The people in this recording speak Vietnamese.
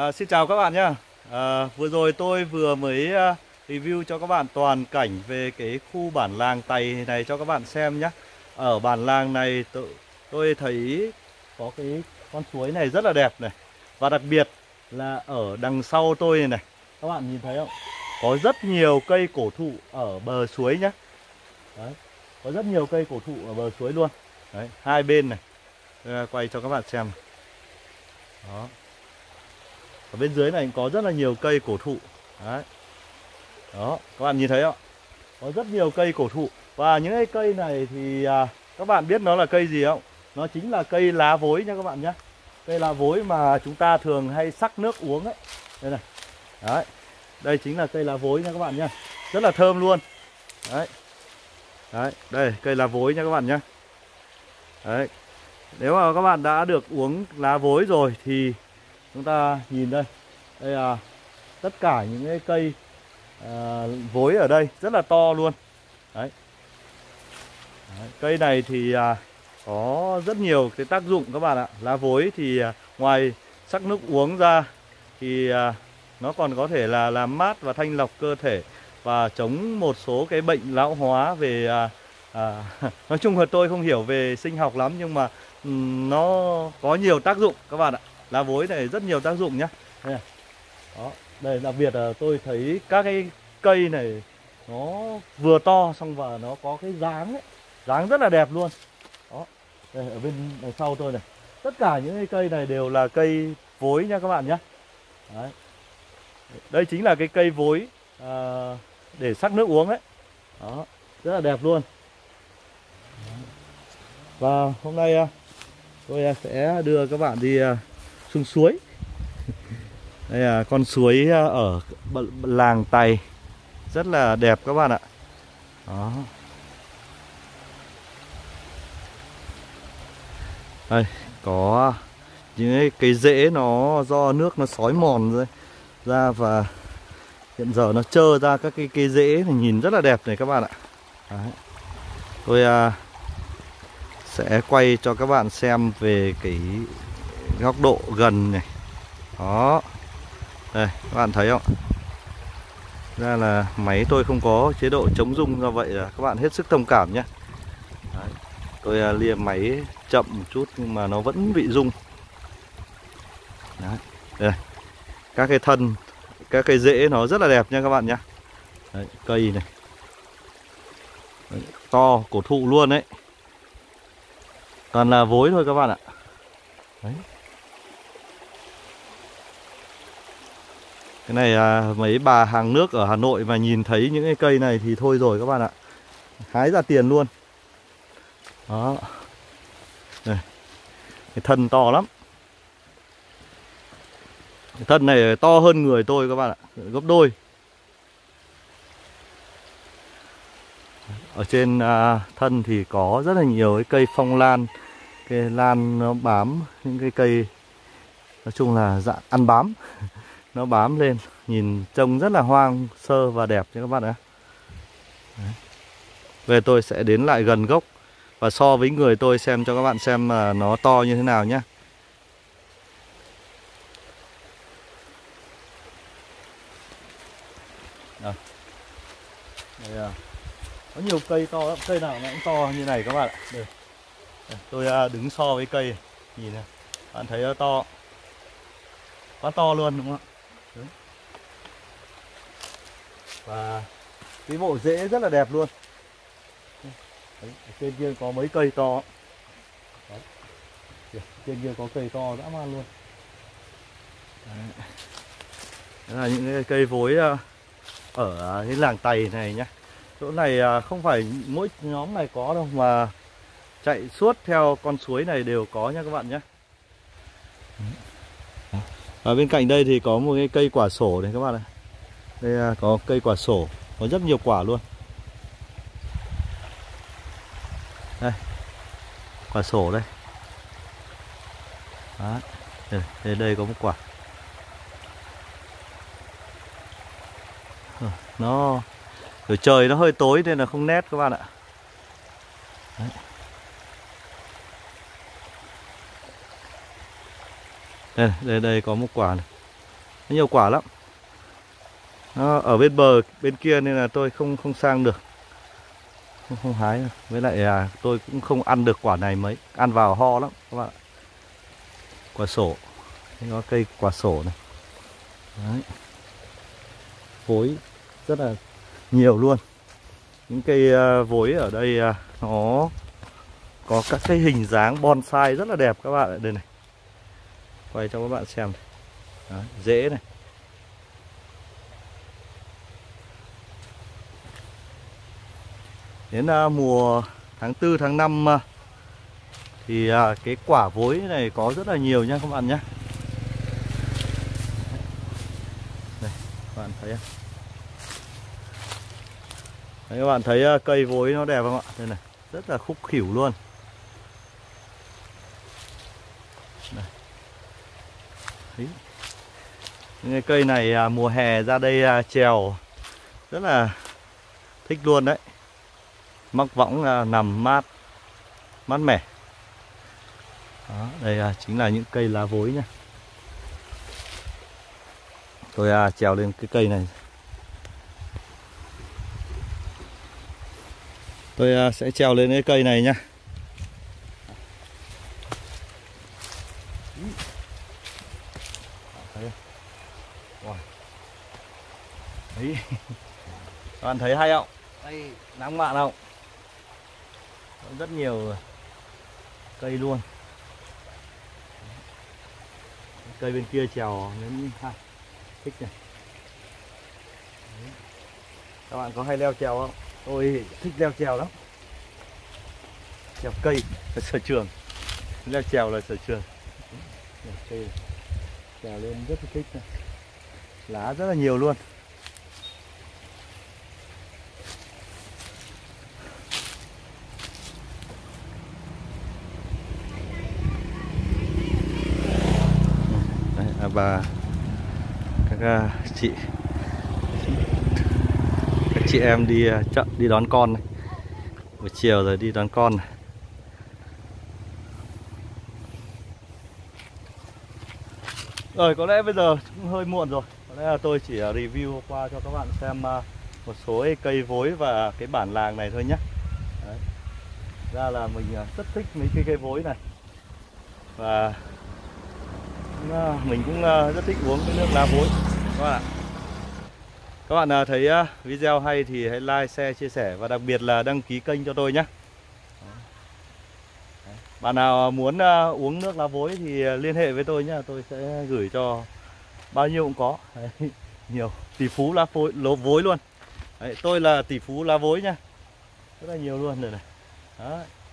Xin chào các bạn nhé. Vừa rồi tôi vừa mới review cho các bạn toàn cảnh về cái khu bản làng Tày này cho các bạn xem nhé. Ở bản làng này tôi thấy có cái con suối này rất là đẹp này. Và đặc biệt là ở đằng sau tôi này, các bạn nhìn thấy không? Có rất nhiều cây cổ thụ ở bờ suối nhé. Đấy, có rất nhiều cây cổ thụ ở bờ suối luôn. Đấy, hai bên này. Tôi quay cho các bạn xem. Đó. Ở bên dưới này có rất là nhiều cây cổ thụ. Đấy. Đó, các bạn nhìn thấy không? Có rất nhiều cây cổ thụ. Và những cái cây này thì các bạn biết nó là cây gì không? Nó chính là cây lá vối nha các bạn nhé. Cây lá vối mà chúng ta thường hay sắc nước uống ấy. Đây này. Đấy. Đây chính là cây lá vối nha các bạn nhé. Rất là thơm luôn. Đấy. Đấy, đây cây lá vối nha các bạn nhé. Đấy. Nếu mà các bạn đã được uống lá vối rồi thì chúng ta nhìn đây. Đây là tất cả những cái cây vối ở đây rất là to luôn. Đấy. Đấy, cây này thì có rất nhiều cái tác dụng các bạn ạ. Lá vối thì ngoài sắc nước uống ra thì nó còn có thể là làm mát và thanh lọc cơ thể và chống một số cái bệnh lão hóa về nói chung là tôi không hiểu về sinh học lắm, nhưng mà nó có nhiều tác dụng các bạn ạ. Lá vối này rất nhiều tác dụng nhá. Đây này. Đó, đây đặc biệt là tôi thấy các cái cây này nó vừa to xong và nó có cái dáng ấy, dáng rất là đẹp luôn. Đó, đây ở bên đằng sau tôi này, tất cả những cái cây này đều là cây vối nha các bạn nhé. Đấy. Đây chính là cái cây vối để sắc nước uống ấy. Đó, rất là đẹp luôn. Và hôm nay tôi sẽ đưa các bạn đi xuống suối. Đây là con suối ở làng Tày, rất là đẹp các bạn ạ. Đó. Đây có những cái rễ nó do nước nó xói mòn ra và hiện giờ nó trơ ra các cái cây rễ này, nhìn rất là đẹp này các bạn ạ. Đấy. Tôi sẽ quay cho các bạn xem về cái góc độ gần này. Đó. Đây, các bạn thấy không? Ra là máy tôi không có chế độ chống rung, do vậy là các bạn hết sức thông cảm nhé. Đấy. Tôi liềm máy chậm một chút nhưng mà nó vẫn bị rung. Đấy. Đây. Các cái thân, các cái rễ nó rất là đẹp nha các bạn nhé. Đấy, cây này. Đấy, to, cổ thụ luôn đấy. Toàn là vối thôi các bạn ạ. Đấy. Cái này mấy bà hàng nước ở Hà Nội mà nhìn thấy những cái cây này thì thôi rồi các bạn ạ. Hái ra tiền luôn. Đó. Đây. Cái thân to lắm. Cái thân này to hơn người tôi các bạn ạ, gấp đôi. Ở trên thân thì có rất là nhiều cái cây phong lan. Cây lan nó bám những cái cây, nói chung là dạng ăn bám. Nó bám lên, nhìn trông rất là hoang sơ và đẹp nha các bạn ạ. Về tôi sẽ đến lại gần gốc và so với người tôi xem cho các bạn xem là nó to như thế nào nhé. Đây, có nhiều cây to lắm, cây nào nó cũng to như này các bạn ạ. Đây. Tôi đứng so với cây, nhìn này, bạn thấy nó to, quá to luôn đúng không ạ? Đấy. Và cái bộ rễ rất là đẹp luôn. Đấy, ở trên kia có mấy cây to. Đấy. Trên kia có cây to dã man luôn. Đấy. Đó là những cái cây vối ở cái làng Tày này nhá. Chỗ này không phải mỗi nhóm này có đâu, mà chạy suốt theo con suối này đều có nha các bạn nhé. Ở bên cạnh đây thì có một cái cây quả sổ này các bạn này. Đây có cây quả sổ, có rất nhiều quả luôn. Đây, quả sổ đây. Đó. Đây có một quả. Nó rồi trời nó hơi tối nên là không nét các bạn ạ. Đấy. Đây có một quả này. Nó nhiều quả lắm. Nó ở bên bờ bên kia nên là tôi không sang được, không hái được. Với lại tôi cũng không ăn được quả này mấy, ăn vào ho lắm các bạn. Quả sổ, nó cây quả sổ này. Đấy. Vối rất là nhiều luôn. Những cây vối ở đây nó có các cái hình dáng bonsai rất là đẹp các bạn. Đây này, quay cho các bạn xem này. Đấy, rễ này. Đến mùa tháng 4, tháng 5 thì cái quả vối này có rất là nhiều nha các bạn nhé. Đây, các bạn thấy không? Đấy, các bạn thấy cây vối nó đẹp không ạ? Đây này, rất là khúc khỉu luôn. Đây. Đấy. Những cái cây này mùa hè ra đây trèo rất là thích luôn đấy. Mắc võng nằm mát mẻ. Đó, đây chính là những cây lá vối nha. Tôi trèo lên cái cây này. Tôi sẽ trèo lên cái cây này nhá. Đấy. Các bạn thấy hay không? Đây, lãng mạn không? Rất nhiều cây luôn. Cây bên kia trèo đến thích này. Đấy. Các bạn có hay leo trèo không? Tôi thích leo trèo lắm. Trèo cây là sở trường, leo trèo là sở trường. Cây trèo lên rất là thích này. Lá rất là nhiều luôn. Đấy, và các chị em đi chợ đi đón con này. Buổi chiều rồi đi đón con này. Rồi có lẽ bây giờ cũng hơi muộn rồi. Có lẽ là tôi chỉ review qua cho các bạn xem một số cây vối và cái bản làng này thôi nhé. Đấy. Ra là mình rất thích mấy cây vối này. Và mình cũng rất thích uống cái nước lá vối các bạn ạ. Các bạn thấy video hay thì hãy like, share, chia sẻ và đặc biệt là đăng ký kênh cho tôi nhé. Bạn nào muốn uống nước lá vối thì liên hệ với tôi nhé. Tôi sẽ gửi cho bao nhiêu cũng có. Đấy, nhiều tỷ phú lá vối luôn. Đấy, tôi là tỷ phú lá vối nha. Rất là nhiều luôn rồi này. Đấy.